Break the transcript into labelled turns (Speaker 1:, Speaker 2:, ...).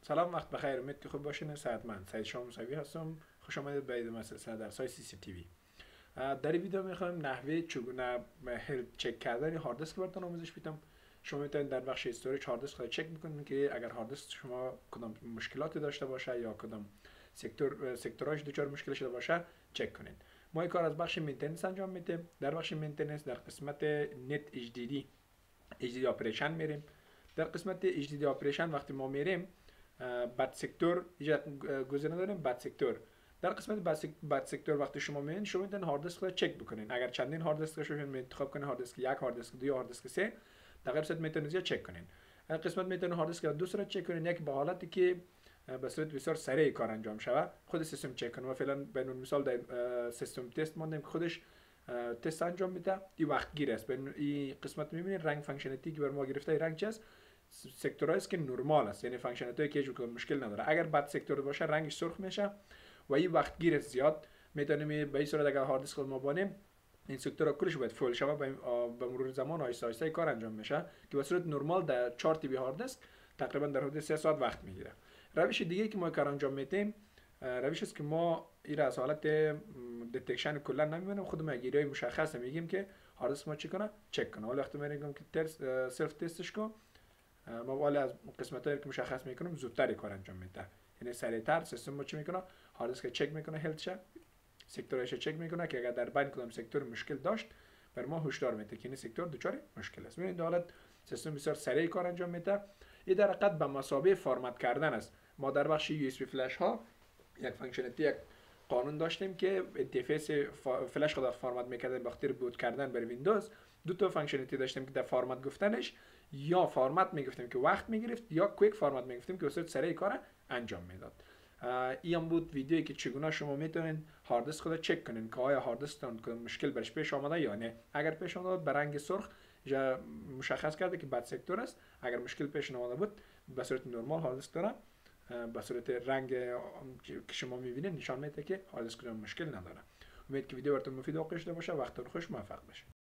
Speaker 1: سلام، وقت بخیر. امید که خوب باشین. صحتمند. سعید شاه موسوی هستم. خوش آمدید به ایده سلسله درس‌های سی سی تی وی. در این ویدیو میخوایم نحوه چگونه هلت چک کردن هارد دیسک براتون آموزش بدم. شما میتونید در بخش استوریج هارد دیسک رو چک بکنید که اگر هارد دیسک شما کدام مشکلاتی داشته باشه یا کدام سکتوراش دچار مشکل شده باشه چک کنید. ما این کار از بخش مینتیننس انجام میدیم. در بخش مینتیننس در قسمت نت اچ دی اپریشن میریم. در قسمت اچ دی اپریشن وقتی ما میریم بد سکتور گزینه داریم. بد سکتور در قسمت بد سکتور وقتی شما میین شما میتونید هارد دیسک رو چک بکنین. اگر چندین هارد دیسک شما انتخاب کنین، هارد دیسک 1، هارد دیسک 2 یا هارد دیسک 3، در غیر صورت میتونید چک کنین. قسمت میتونید هارد دیسک دو صورت چک کنین. یک به حالتی که به صورت بسیار سریع کار انجام شود خود سیستم چک کنه. و فعلا به مثال در سیستم تست ماندیم که خودش تست انجام میده. این وقت گیر است. این قسمت میبینید رنگ فانکشنالیتی که بر ما گرفته رنگ چه است؟ سکتورایی است که نرمال است، یعنی فانکشنالیتی که هیچ مشکل نداره. اگر بد سکتور باشه رنگش سرخ میشه و این وقت گیر زیاد میتونیم به این صورت اگر هارد دیسک ما بانیم این سکتورها کلش باید فول شوه. به مرور زمان آهسته آهسته کار انجام میشه که به صورت نرمال در 4 تی بی هارد دیسک تقریبا در حدود 3 ساعت وقت میگیره. روش دیگه که ما کار انجام میدیم روش است که ما این از حالت دتکشن کلا نمیبینیم، خودمون گیری مشخص میگیم که هارد دیسک ما چی کنه چک کنه. ولی وقتی میگم که سلف تستش کو ما والا از قسمتایی که مشخص میکنیم زودتر کار انجام میده، یعنی سریعتر سیستم ما چی میکنه هارد دیسک چک میکنه، هلتش سکتورش چک میکنه که اگر در بین کدام سکتور مشکل داشت بر ما هشدار میده که این سکتور دچار مشکل است. ببینید در حالت سیستم بسیار سریع کار انجام میده. این در حقیقت به مثابه فرمت کردن است. ما در بخش یو اس بی فلش ها یک فانکشنالیتی یک قانون داشتیم که اینترفیس فلش خود فرمت میکردیم به خاطر بوت کردن بر ویندوز. دو تا فانکشنالیتی داشتیم که در فرمت گفتنش یا فرمت میگفتیم که وقت میگرفت یا کویک فرمت میگفتیم که واسه سریع کار انجام میداد. این بود ویدیویی که چگونه شما میتونید هارد دیسک خود چک کنین که آیا هارد دیسک مشکل برش پیش آمده یا نه. اگر پیش آمده به رنگ سرخ مشخص کرده که بد سکتور است. اگر مشکل پیش آمده بود به صورت نرمال هارد دیسک داره به صورت رنگ که شما میبینید نشان میده که هارد دیسک مشکل نداره. امید که ویدیو براتون مفید واقع شده باشه. وقتتون خوش، موفق باشید.